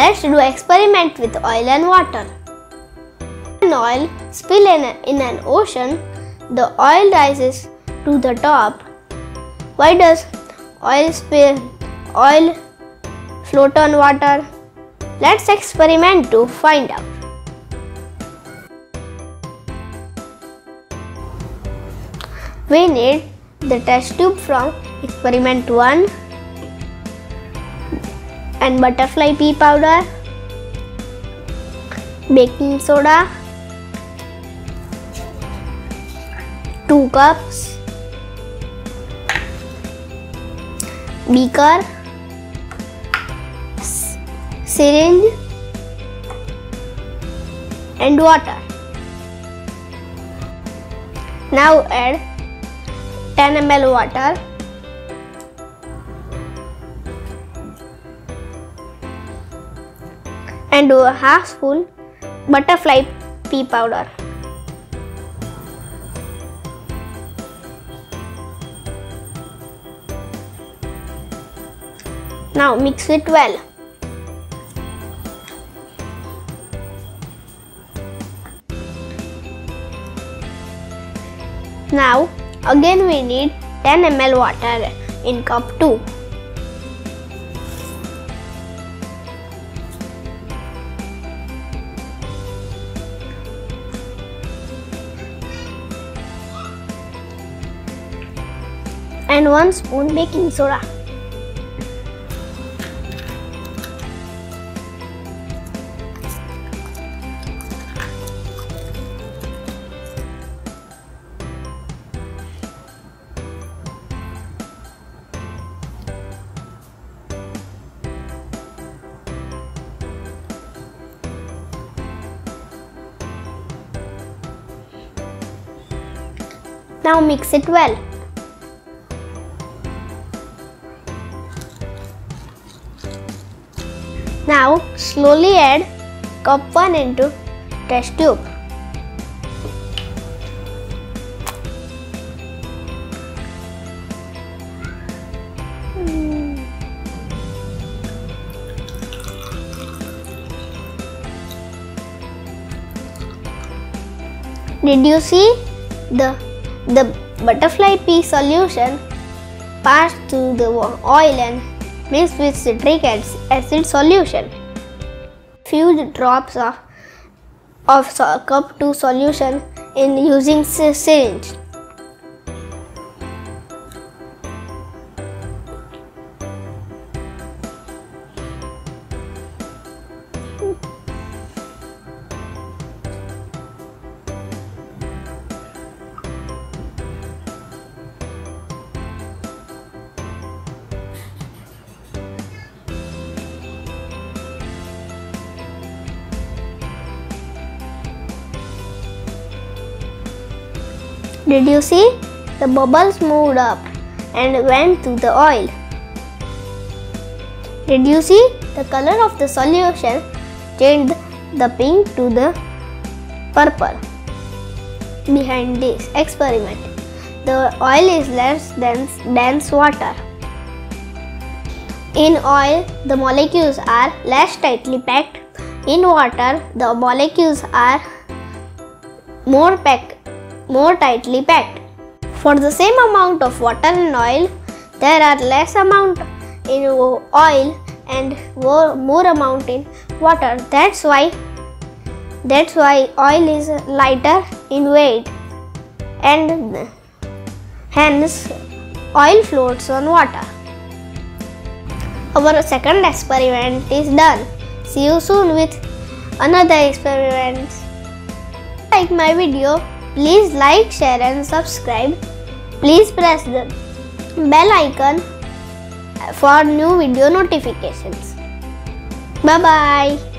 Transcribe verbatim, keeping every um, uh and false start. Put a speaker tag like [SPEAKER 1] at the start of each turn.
[SPEAKER 1] Let's do experiment with oil and water. When oil spill in, a, in an ocean, the oil rises to the top. Why does oil spill oil float on water? Let's experiment to find out. We need the test tube from experiment one and butterfly pea powder, baking soda, two cups, beaker, syringe and water. Now add ten milliliters water and do a half spoon butterfly pea powder. Now mix it well. Now again we need ten milliliters water in cup two. And one spoon baking soda. Now mix it well. Now slowly add cup one into test tube. Did you see the the butterfly pea solution passed through the oil and mixed with citric acid solution? Few drops of of cup two solution in using syringe. Did you see? The bubbles moved up and went to the oil. Did you see? The color of the solution changed the pink to the purple. Behind this experiment, the oil is less dense than water. In oil, the molecules are less tightly packed. In water, the molecules are more packed. more tightly packed. For the same amount of water and oil, there are less amount in oil and more, more amount in water. That's why that's why oil is lighter in weight and hence oil floats on water. Our second experiment is done. See you soon with another experiment. Like my video, please like, share and subscribe. Please press the bell icon for new video notifications. Bye bye.